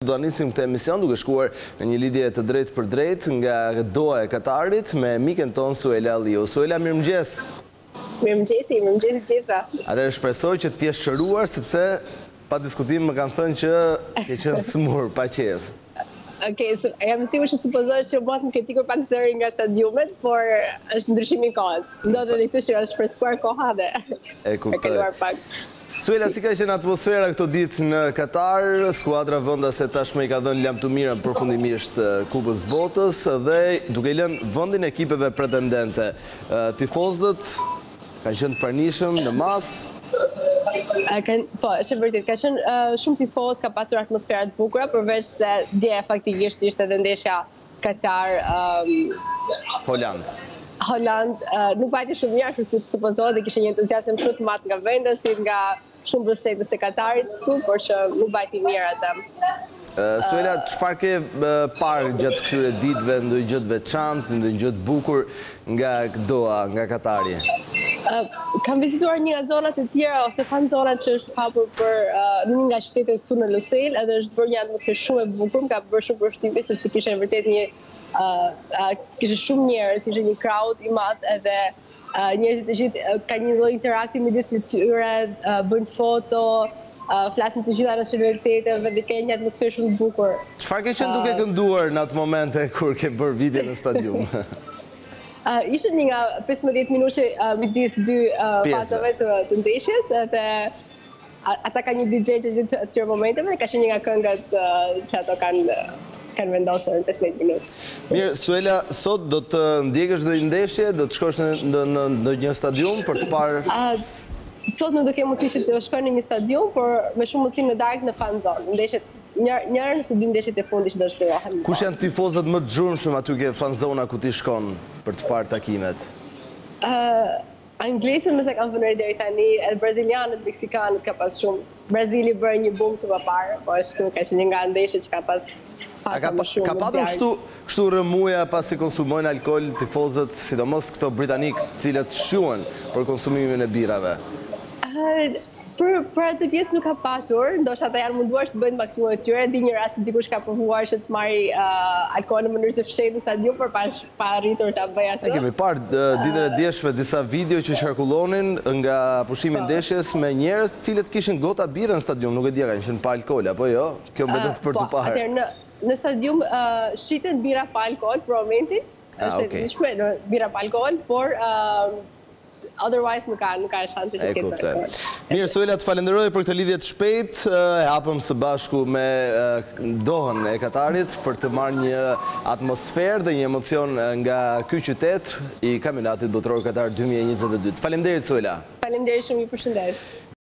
do nisim këtë emision duke shkuar në një lidhje të drejtë për drejtë nga Doha e Katarit me miken ton Suela Alliu. Suela, mirëmëngjes. Mirëmëngjesi gjitha. Atëherë shpresoj që t'je shëruar sepse pa diskutim më kanë thënë që ke qenë smur, pa qejf. Okej, jam sigurt që supozohet që mund të kritikur pak zëri nga stadiumet, por është ndryshimi i kohës. Ndodhet edhe këtë që është shpreskuar koha dhe e kuptoj. Kaluar pak. Suela, si ka qenë atmosfera këto ditë në Katar? Skuadra vendase tashmë i ka dhënë lam të mirën përfundimisht Kupës Botës dhe duke i lënë vendin ekipeve pretendente. Tifozët kanë qenë të pranishëm në masë. Po, është e vërtet, ka qenë shumë tifoz, ka pasur atmosfera të bukura, përveç se dje faktikisht ishte edhe ndeshja Katar Holland, nuk vajti shumë mirë, kështu siç supozohet, dhe kishte një entuziazëm shumë të madh nga vendasit, nga shumë mbështetës të Katarit këtu, por që nuk vajti mirë atë. Suela, çfarë ke parë gjatë këtyre ditëve, ndonjë gjë të veçantë, ndonjë gjë të bukur nga Doha, nga Katari? Kam vizituar një nga zonat e tjera ose fan zonat që është hapur për një nga qytetet këtu në Lusail, edhe është bërë një atmosferë shumë e bukur, më ka bërë shumë përshtypje sepse kishte vërtet kishte shumë njerëz, ishte një crowd i madh edhe njerëzit e gjithë ka një lloj interakti midis tyre, bëjnë foto, flasin të gjitha nacionaliteteve dhe ka një atmosferë shumë të bukur. Çfarë ke qenë duke kënduar në atë momente kur ke bërë video në stadium? Ishte një nga 15 minutë midis dy fazave të ndeshjes, edhe ata ka një DJ që gjithë atyre momenteve dhe ka qenë një nga këngët që ato kanë vendosur në 15 minutë. Mirë, Suela, sot do të ndjekësh ndonjë ndeshje, do të shkosh në një stadium për të parë? Sot nuk do kem mundësi që të shkoj në një stadium, por me shumë mundësi në darkë në fan zone. Ndeshjet njërë nëse dy ndeshjet e fundit që do shkruohen. Kush janë tifozët më të zhurmshëm aty ke fan zona ku ti shkon për të parë takimet? Anglesën mëse kam vënë deri tani, edhe brazilianët, meksikanët ka pas shumë. Brazili bëri një bum të papar, po ashtu ka qenë një nga ndeshjet që ka pas fasa më shumë. Ka patur kështu rëmuja pasi konsumojnë alkool tifozët, sidomos këto britanikë të cilët shquhen për konsumimin e birave? Për atë pjesë nuk ka patur, ndoshta ata janë munduar të bëjnë maksimumin e tyre. Di një rast dikush ka provuar që të marrë alkool në mënyrë të fshehtë në stadium, por pa arritur ta bëjë atë. Ne kemi parë ditën e djeshme disa video që qarkullonin nga pushimi i ndeshjes me njerëz të cilët kishin gota bire në stadium, nuk e di a kanë qenë pa alkool apo jo. Kjo mbetet për të parë. Atëherë në stadium shiten bira pa alkool për momentin. Është e dishme bira pa alkool, por otherwise nuk ka shanse që ketë. Mirë, Suela, të falenderoj për këtë lidhje të shpejtë. E hapëm së bashku me Dohën e Katarit për të marrë një atmosferë dhe një emocion nga ky qytet i kampionatit botëror Katar 2022. Faleminderit, Suela. Faleminderit shumë, ju përshëndes.